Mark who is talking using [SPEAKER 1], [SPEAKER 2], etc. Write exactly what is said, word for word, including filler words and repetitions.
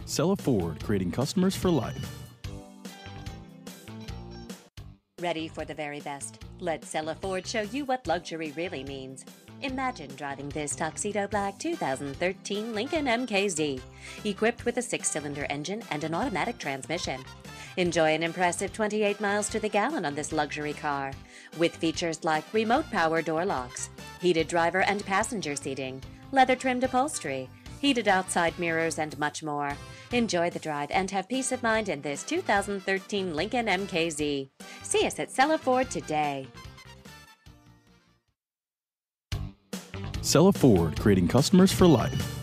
[SPEAKER 1] Cella Ford, creating customers for life.
[SPEAKER 2] Ready for the very best? Let Cella Ford show you what luxury really means. Imagine driving this tuxedo black two thousand thirteen Lincoln M K Z, equipped with a six-cylinder engine and an automatic transmission. Enjoy an impressive twenty-eight miles to the gallon on this luxury car, with features like remote power door locks, heated driver and passenger seating, leather-trimmed upholstery, heated outside mirrors, and much more. Enjoy the drive and have peace of mind in this two thousand thirteen Lincoln M K Z. See us at Cella Ford today.
[SPEAKER 1] Cella Ford, creating customers for life.